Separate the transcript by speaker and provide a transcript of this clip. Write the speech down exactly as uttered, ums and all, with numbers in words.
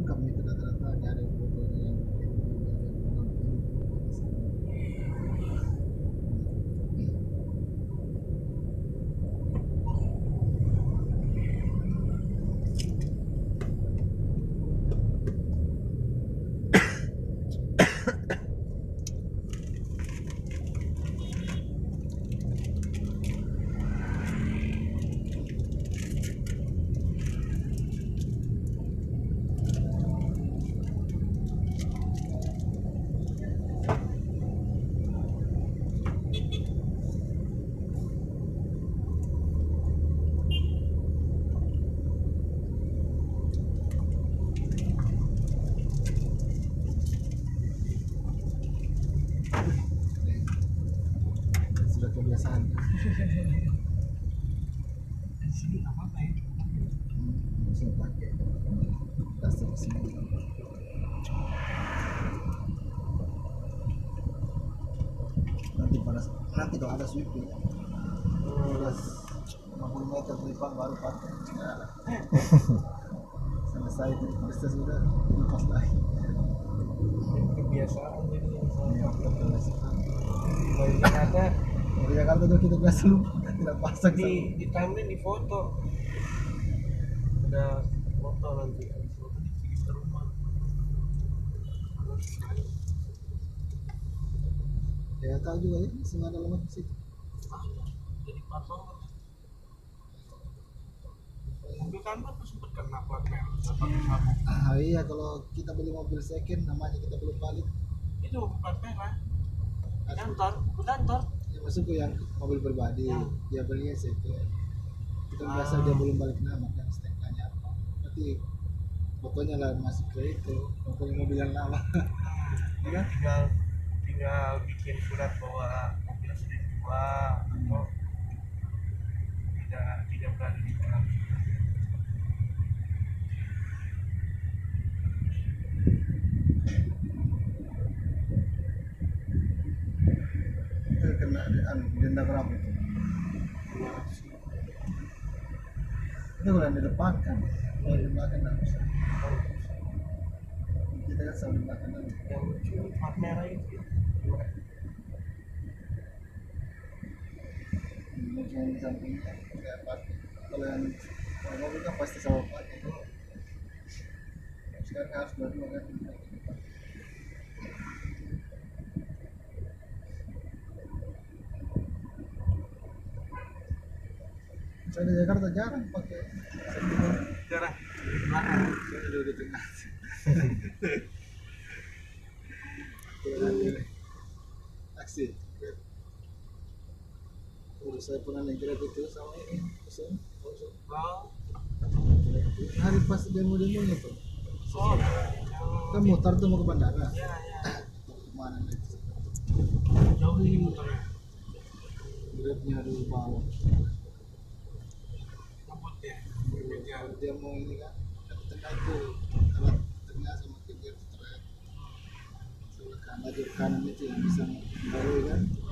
Speaker 1: rekam itu rata-rata nyari fotonya yang sudah kebiasaan.
Speaker 2: Di sini apa apa ya?
Speaker 1: Bisa pakai dasar sini. Nanti pada nanti kalau ada sweeping terus lima puluh meter ke depan baru pakai. Selesai terus sudah lepas lagi.
Speaker 2: Kebiasaan jadi yang
Speaker 1: Iya,
Speaker 2: saya
Speaker 1: kebiasaan.
Speaker 2: kalau di Jakarta
Speaker 1: Di Jakarta tuh kita biasa lupa tidak pasang
Speaker 2: di di timeline di foto ada foto nanti habis foto di sekitar rumah.
Speaker 1: Ya tahu juga ya, semua ada lemak di situ.
Speaker 2: Jadi patung mobil kantor tuh sempat kena plat merah pakai sabuk.
Speaker 1: Ah iya, kalau kita beli mobil second namanya kita belum balik.
Speaker 2: Itu plat merah kantor kantor
Speaker 1: Ya maksudku yang mobil pribadi,
Speaker 2: Ya.
Speaker 1: dia belinya second. Kita
Speaker 2: Ah.
Speaker 1: biasa dia belum balik nama kan, stempelnya apa. Berarti fotonya lah masih ke itu, fotonya mobil yang lama.
Speaker 2: ya tinggal tinggal bikin surat bahwa mobil sudah dijual atau tidak tidak berada di dalam.
Speaker 1: Itu kena anu, denda berapa itu? Itu kalau yang di depan kan, kalau di belakang nggak bisa. Kita kan selalu di belakang dulu.
Speaker 2: Yang lucu plat merah itu
Speaker 1: Ini cuma di sampingnya kayak pakai. Kalau yang kalau mobil kan pasti sama pakai. Sekarang harus dua-dua kan. Saya di Jakarta jarang pakai sentimen.
Speaker 2: jarang di belakang.
Speaker 1: Saya duduk di tengah. Aksi. Udah saya pernah naik Grab itu sama ini pesan.
Speaker 2: Oh,
Speaker 1: Hari pas demo-demo itu,
Speaker 2: oh,
Speaker 1: kan mutar tuh mau ke bandara.
Speaker 2: ya ya
Speaker 1: Kemana nih?
Speaker 2: jauh ini motornya
Speaker 1: Grabnya dulu bawah.
Speaker 2: ngebut ya
Speaker 1: Kalau dia mau ini kan, kan tengah itu, kalau tengah sama pinggir trek. Sebelah kanan, lajur kanan itu yang bisa baru kan.